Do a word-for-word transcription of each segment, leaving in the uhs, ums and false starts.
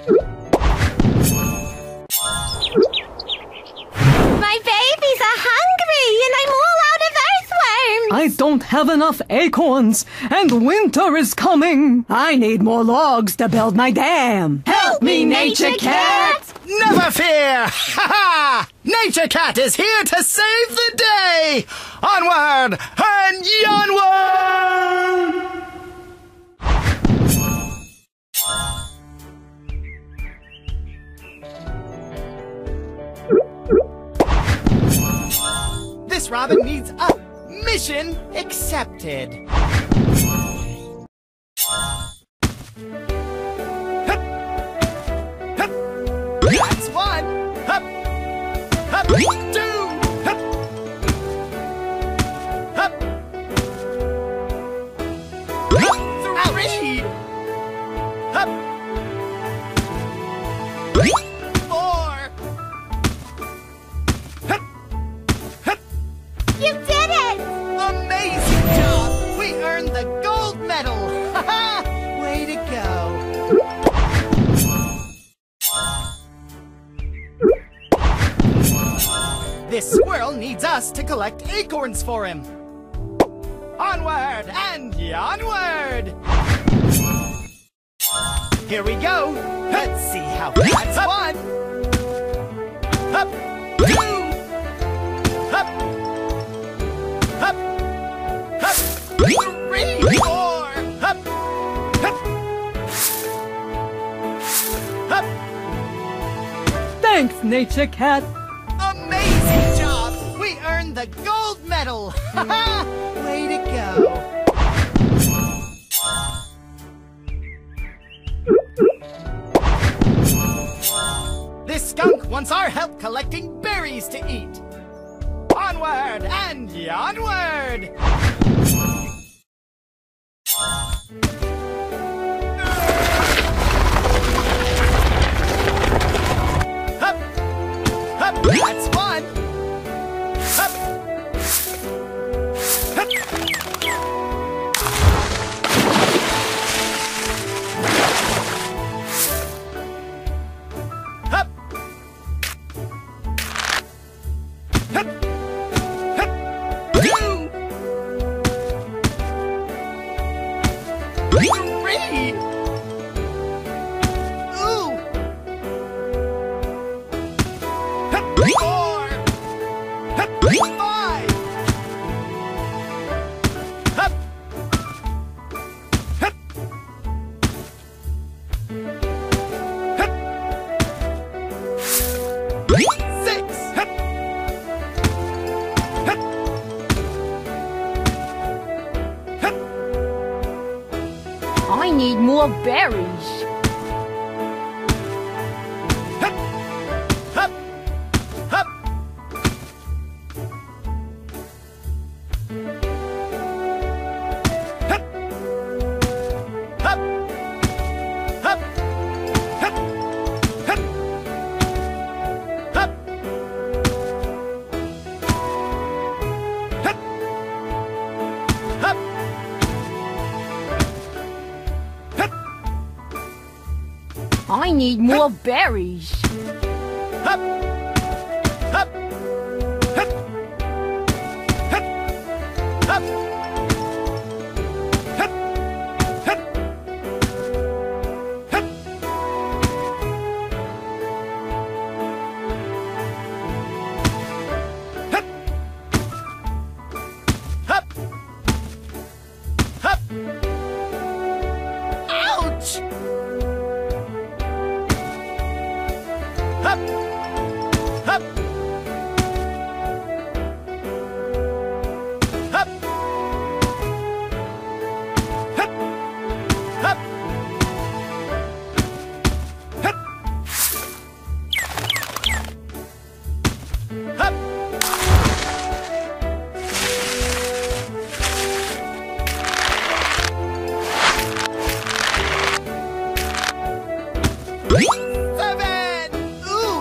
My babies are hungry and I'm all out of earthworms! I don't have enough acorns, and winter is coming. I need more logs to build my dam. Help me, Nature Cat! Never fear! Ha ha! Nature Cat is here to save the day! Onward and onward! This robin needs a mission accepted. That's one. Hup. Hup. Two. Hup. Hup. Three. Hup. Four. Hup. Hup. You did it! Amazing job! We earned the gold medal! Ha-ha! Way to go! This squirrel needs us to collect acorns for him. Onward and onward! Here we go! Let's see how that's one! Up! Two! Up! Up! Up! Three! Four! Up! Up! Up! Thanks, Nature Cat. Amazing job! We earned the gold medal! Ha-ha! Way to go! This skunk wants our help collecting berries to eat. Onward and onward! Hup! Hup! That's one! Hup! Hup! Hup! Hup! Hup! Two! Three! Ooh! Hup! Four! Hup! Five! Hup! Hup! Hup! Six! Hup! Hup! Hup! I need more berries. Hup! Hup! Hup! Hup! Hup! Hup! Hup! Hup! Hup! Hup! Hup! Hup! I need more berries. Hup! Hup! Hup! Hup! Hup! Hup! Hup! Hup! Hup! Hup! Hup! Ouch! Hup! Hup! Hup! Hup! Hup! Hup! Hup! Seven! Ooh!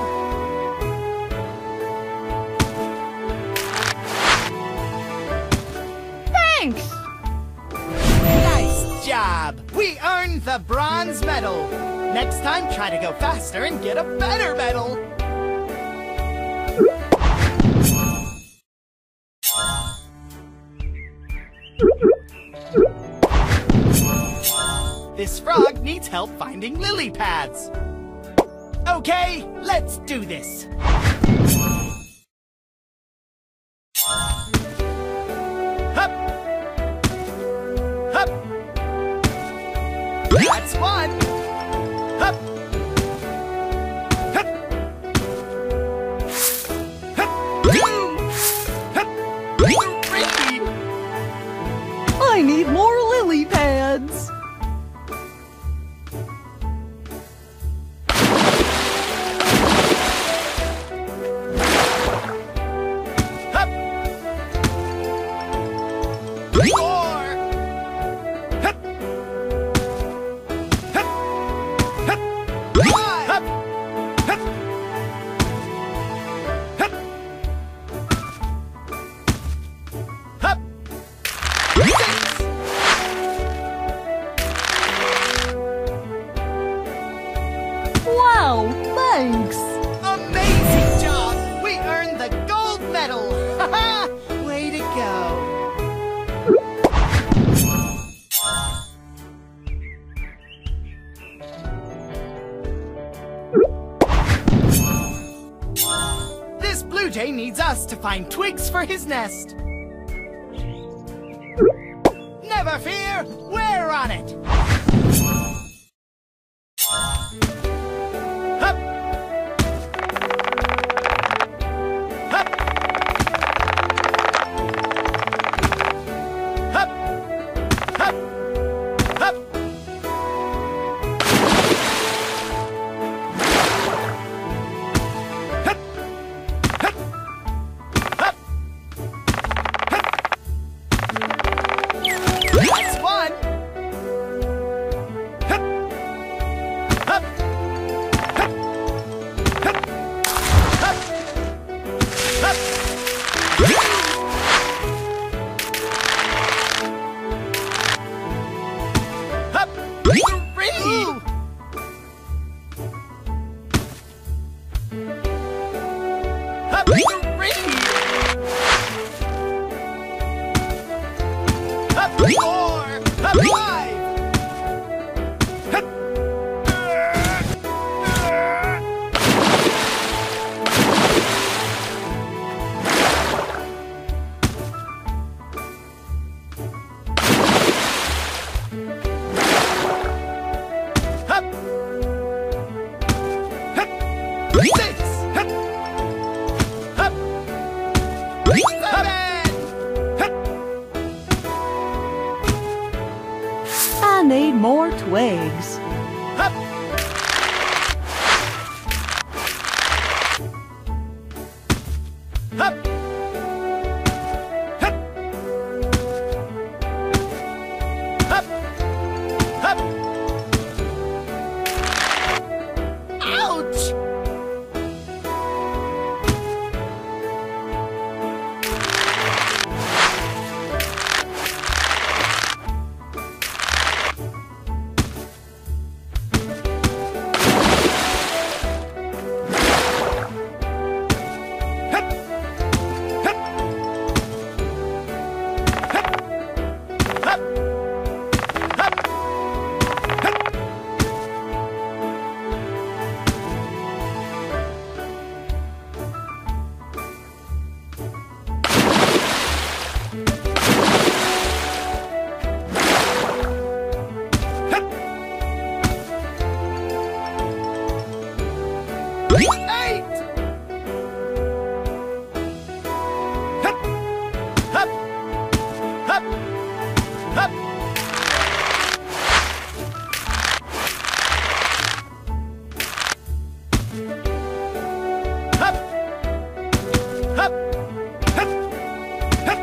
Thanks! Nice job! We earned the bronze medal. Next time, try to go faster and get a better medal. This frog needs help finding lily pads. Okay, let's do this. Hup! Hup! That's one. Hup! Hup! Hup! Two! Hup! Three! I need more lily pads. Wow, thanks! Amazing job! We earned the gold medal! Haha! Way to go! This blue jay needs us to find twigs for his nest. Never fear, we're on it! Hup! Hup! Hup! Hup! Hup! Hup! Hup! Hup! Hup! That's one! Hup! Hup! Hup! Hup! Hup! Hup! Three! Hup! Three! Hup! Four! Hup! Five! Hup! Hup! Hup! Six! Hup! Hup! Seven! Hup! I need more twigs. Hup! Hup! Hup! Hup! Hup! Ouch! Hup! Hup! Hup! Hup! Hup! Hup! Hup! Eight! Hup! Hup! Hup! Hup! Hup! Hup! Hup! Hup!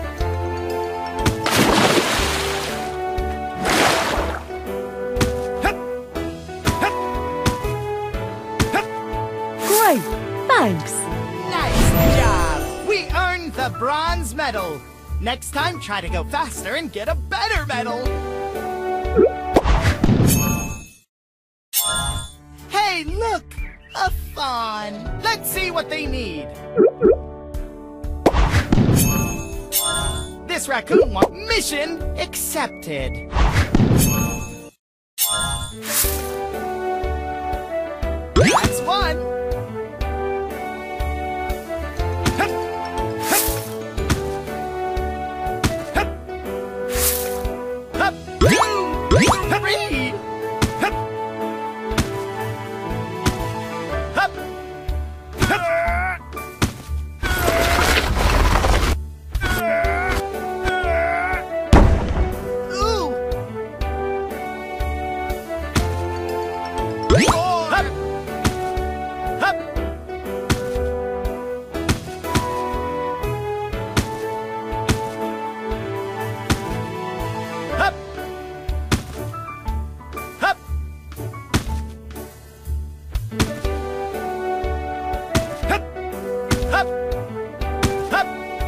Hup! Hup! Hup! Great, thanks! Nice job! We earned the bronze medal. Next time, try to go faster and get a better medal. read. This raccoon wants mission accepted. That's one. Hup, hup. Hup. Hup. Two. Three. Hup. Hup. Ooh. Hup. Hup. Hup. Hup. Hup. Hup. Hup.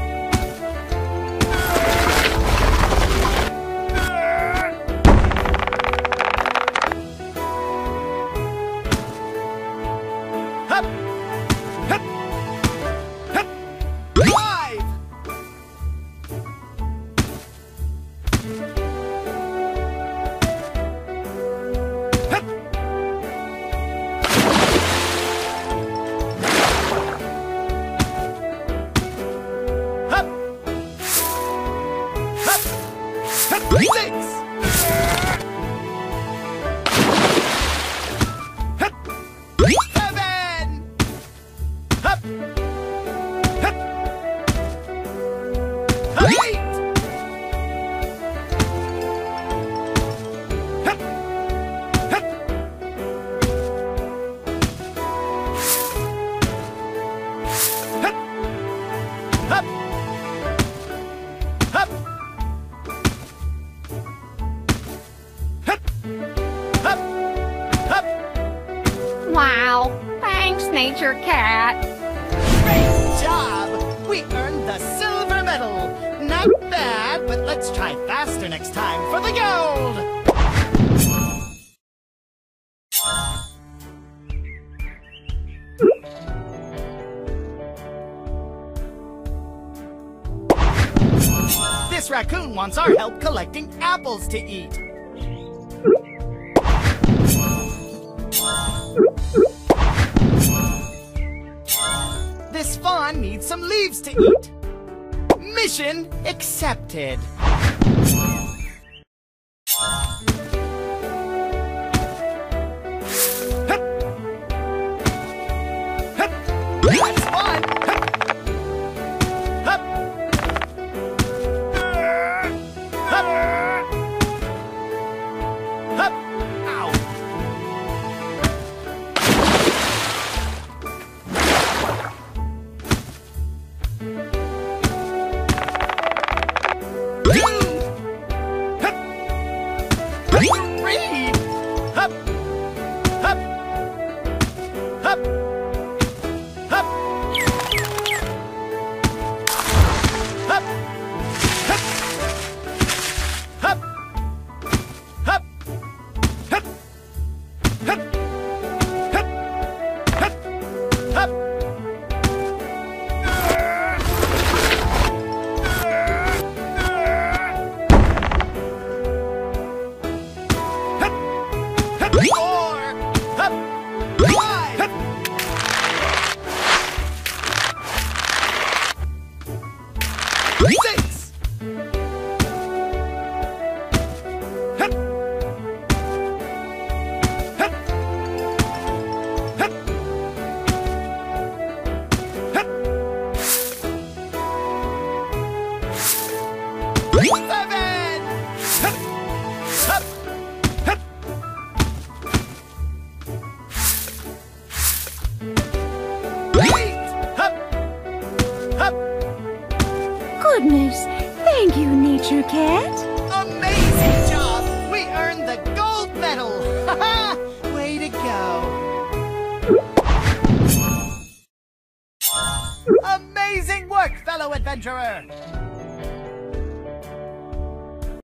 Hup. Hup. Hup. Five. Hup. Hup. Hup. Hup. Six. Hup. Seven. Hup. Hup. Eight. Hup. Hup. Hup. Hup. Hup. Hup. Hup. Hup. Wow. Thanks, Nature Cat. Great job! We earned the silver medal. Not bad, but let's try faster next time for the gold! This raccoon wants our help collecting apples to eat. This fawn needs some leaves to eat. Mission accepted. Hup. Hup. That's one. Hup. Hup. Hup. Hup. Ow. Goodness, thank you, Nature Cat. Amazing job! We earned the gold medal! Ha-ha! Way to go! Amazing work, fellow adventurer!